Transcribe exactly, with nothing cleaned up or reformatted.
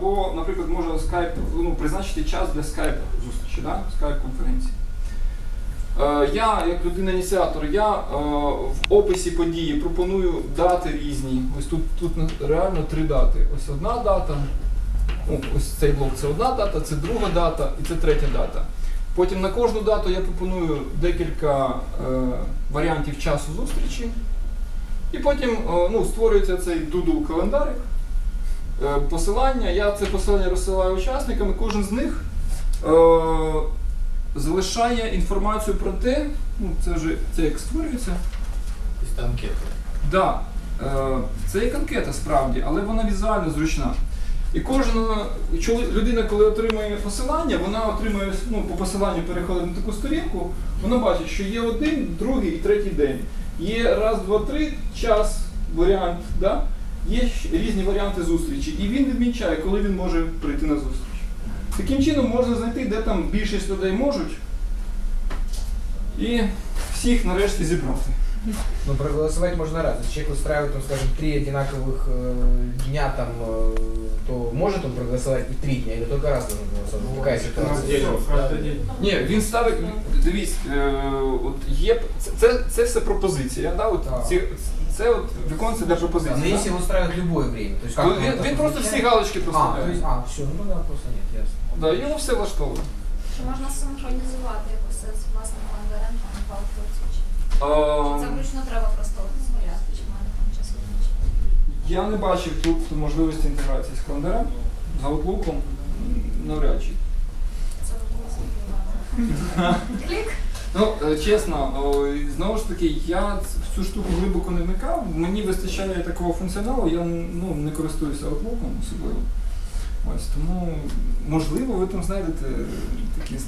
або, наприклад, можна скайп, ну, призначити час для скайп-зустрічі, да? Скайп-конференції. Е, я, як людина-ініціатор, я е, в описі події пропоную дати різні. Ось тут, тут реально три дати. Ось одна дата, ну, ось цей блок це одна дата, це друга дата і це третя дата. Потім на кожну дату я пропоную декілька е, варіантів часу зустрічі. І потім е, ну, створюється цей Doodle календарик, е, посилання. Я це посилання розсилаю учасникам, і кожен з них е, залишає інформацію про те, ну, це вже це як створюється. Це анкета. Да, е, це як анкета справді, але вона візуально зручна. І кожна людина, коли отримує посилання, вона отримує, ну, по посиланню переходить на таку сторінку, вона бачить, що є один, другий і третій день. Є раз, два, три, час, варіант, да? Є різні варіанти зустрічі. І він відмічає, коли він може прийти на зустріч. Таким чином можна знайти, де там більшість людей можуть, і всіх нарешті зібрати. Ну, проголосовать можно раз. Если человек устраивает, там, скажем, три одинаковых э, дня, там, э, то может он проголосовать и три дня, или только раз должен проголосовать? Ну, какая ситуация? Ні, він ставить, дивіться, е, от є, це, це, це все пропозиція, да? От ці, це от виконується для пропозиції. Но да? если его устраивает любое время, то есть как Ну, он він, это він просто всі отмечает? галочки А, то проставляє. есть, а, все, ну да, просто нет, ясно. Да, його все влаштовує. Чи можна синхронізувати якось з власним календарем, там, палку чи? Це вручну треба просто звіряти, чи має там час визначення? Я не бачив тут можливості інтеграції з календарем, з Outlook'ом, навряд чи. Це було зробити. Клік. Ну, е, чесно, о, знову ж таки, я в цю штуку глибоко не вникав, мені вистачає такого функціоналу, я, ну, не користуюся Outlook'ом особливо. Ось, тому, можливо, ви там знайдете такі